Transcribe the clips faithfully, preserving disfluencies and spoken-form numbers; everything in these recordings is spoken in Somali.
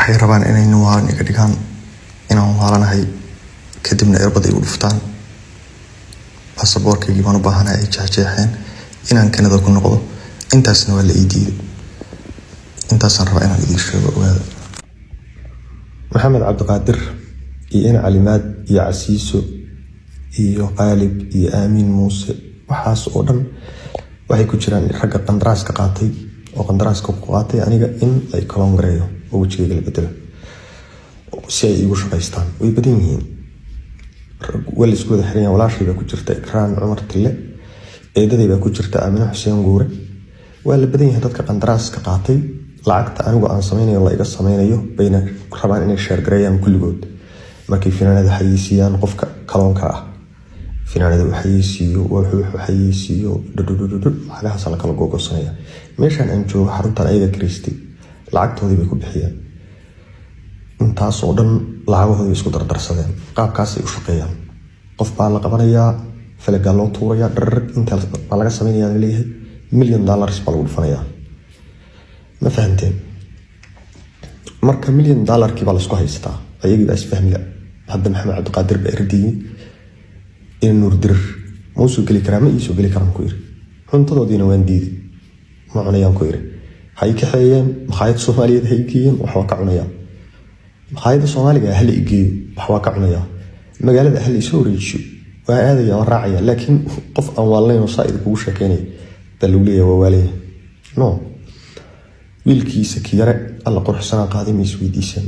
waxay rabaan inay nuwaan iga dhigaan inaan waalanahay kadibna irbad ay u dhuftaan baasaboorkaygii baan u baahanahay ay jeexjeexeen inaan Kanada ku noqdo intaasna waa la ii diiday intaasaan rabaa inaan idin sheego ogaada Maxamed Cabdiqaadir iyo in Calimaad iyo Casiiso iyo Qaalib iyo Aamin Muuse waxaas oo dhan waxay ku jiraan ragga qandaraaska qaatay oo qandaraaska ku qaatay aniga in ay kalongareeyo oo wajigayga la bedelo si ay igu shaqaystaan way badan yihiin wala isku wada xiran walaashay baa ku jirta Ikraan Cumar Tille eedaday baa ku jirta Aamin Xuseen Guure waa la badan yahay dadka qandaraaska qaatay lacagta anigu aan sameeyay la iga sameeyo bayna rabaan inay share gareeyaan kulligood markay finaanada xayisiiyaan qofka kaloonka ah finaanada xayisiiyo wuxuu xayisiiyo dudududu lacagahaas la kala gogosanaya meeshan aan joogo xaruntan ayaga Kristi lacagtoodii bay ku bixiyaan intaas oo dhan lacagahooda isku dardarsadeen qaabkaas ay u shaqeeyaan qof baa la qabanayaa falaga loo tuuraya dharrag inta laga sameeyaa leeyahay million dollars baa lagu dhufanayaa ma fahanteen marka million dollar kii baa la isku haystaa ayagii baa isfahmila hadda Maxamed Cabdiqaadir baa irdiyay in nuur dir ma soo gali karaa ma ii soo gali karaan ku yiri cuntadoodiina waan diiday ma cunayaan ku yiri hay ka xeeyeen maxaayad Soomaaliyeed hay geeyeen wax waa ka cunayaan maxaayad Soomaaliga hal igeeyo wax waa ka cunayaan magaalada hal isoo reejiyo waa aadaya oo raacaya laakiin qof aan waalnayn oo saa'id kugu sheekeynay dalawliya waa waalay no wiilkiisa kiyare alla qurxsana qaaday ma isweydiisan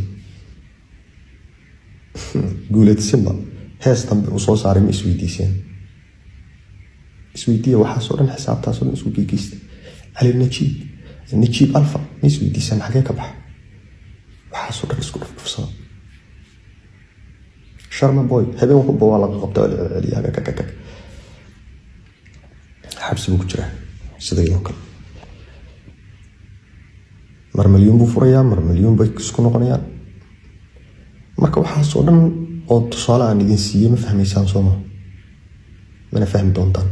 guulad simba heestan uu soo saaray ma isweydiisan isweydiiya waxa soo dhan xisaabtaas oo isku geegeystay Ali Najiib Najiib Alfa ma isweydiisan xagee ka bax waxa soo dhan isku dhufsan Sharma boy habeen wuxuu baa la qabtay aliyaga ka ka ka xabsi ku jira sidoo kale mar milyan buu furayaa mar milyan bay isku noqonayaan marka waxa soo dhan oo tusaale aan idin siiyay ma fahmaysaan Soomaa mana fahmi doontaan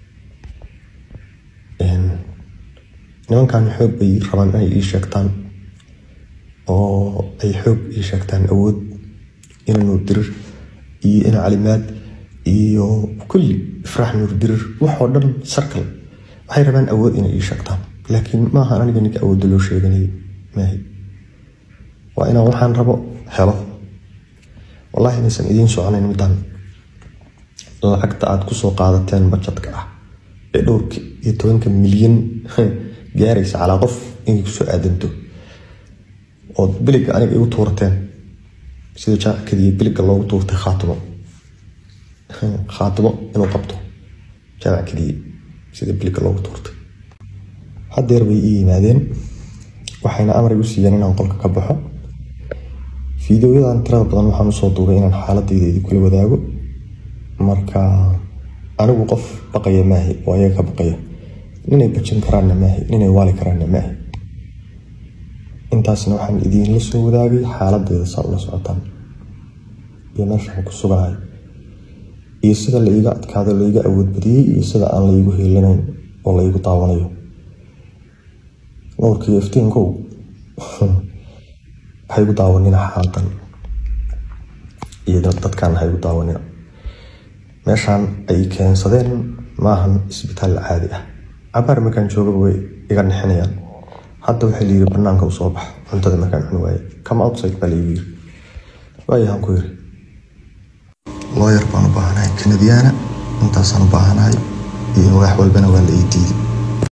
een nimankan xoog bay rabaan inay ii sheegtaan oo ay xoog ii sheegtaan awood inuu dir iyo in Calimaad iyo kulli ifraax nuur dir wax oo dhan circle waxay rabaan awood inay ii sheegtaan laakiin ma aha aniga ninka awood loo sheeganay maahay waa inaan waxaan rabo helo wallahi nisan idin soconayn midaan lacagta aad ku soo qaadateen budgetka ah ee dhowrka iyo tobanka milyan gaaraysa cala qof in ku soo aadanto oo biliga aniga igu tuurteen sida jaakadii biliga loogu tuurtay khaatimo khaatimo inuu qabto jaakadii sida biliga loogu tuurtay hadeer bay ii yimaadeen waxayna amar igu siiyeen inaan qolka ka baxo fiidiyodan tirada badan waxaan soo duubay inaan xaaladayda idin kula wadaago marka anigu qof baqaya maahay oo ayaga ka baqaya inay bajin karaan maahay inay waali karaan maahay intaasna waxaan idin la soo wadaagay xaaladayda soo la socotaan iyo meesha ku sugahay iyo sida la iga adkaado la iga awood badiyay iyo sida aan la igu heelanayn oo la igu taawanayo noorkii iftiinkow waxay u daawanina xaaltan iyo dadkan waxay u daawanina meeshan ay keensadeen maahan isbitaal caadi ah abar makan joogo way iga nixinayaan hadda waxay leeyihiin banaanka u soo bax cuntada makan cun waay come outside bal yiri waayaan ku yiri lawyer baan u baahanahay Kanadiyaana intaasaan u baahanahay iyo wax walbana waa la ii diiday